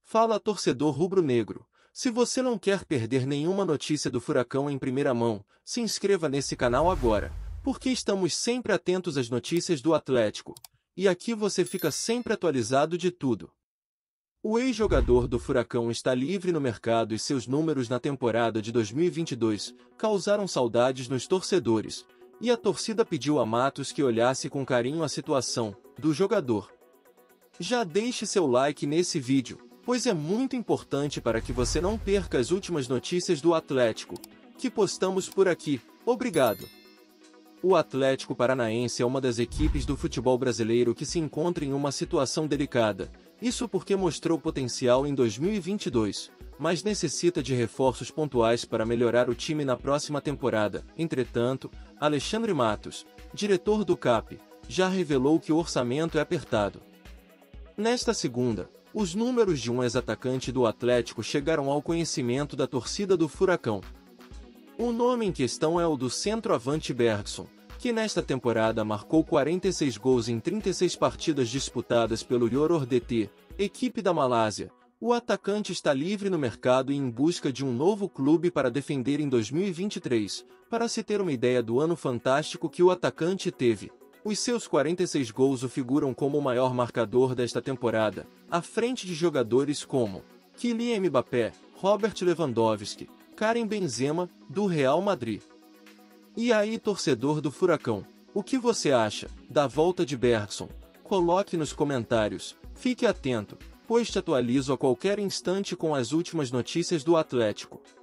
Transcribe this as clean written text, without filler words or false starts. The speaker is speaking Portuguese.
Fala, torcedor rubro-negro. Se você não quer perder nenhuma notícia do Furacão em primeira mão, se inscreva nesse canal agora, porque estamos sempre atentos às notícias do Atlético. E aqui você fica sempre atualizado de tudo. O ex-jogador do Furacão está livre no mercado e seus números na temporada de 2022 causaram saudades nos torcedores, e a torcida pediu a Matos que olhasse com carinho a situação do jogador. Já deixe seu like nesse vídeo, pois é muito importante para que você não perca as últimas notícias do Atlético, que postamos por aqui. Obrigado! O Atlético Paranaense é uma das equipes do futebol brasileiro que se encontra em uma situação delicada, isso porque mostrou potencial em 2022, mas necessita de reforços pontuais para melhorar o time na próxima temporada. Entretanto, Alexandre Matos, diretor do CAP, já revelou que o orçamento é apertado. Nesta segunda, os números de um ex-atacante do Atlético chegaram ao conhecimento da torcida do Furacão. O nome em questão é o do centroavante Bergson, que nesta temporada marcou 46 gols em 36 partidas disputadas pelo Yoror DT, equipe da Malásia. O atacante está livre no mercado e em busca de um novo clube para defender em 2023. Para se ter uma ideia do ano fantástico que o atacante teve, os seus 46 gols o figuram como o maior marcador desta temporada, à frente de jogadores como Kylian Mbappé, Robert Lewandowski, Karim Benzema, do Real Madrid. E aí, torcedor do Furacão, o que você acha da volta de Bergson? Coloque nos comentários, fique atento, pois te atualizo a qualquer instante com as últimas notícias do Atlético.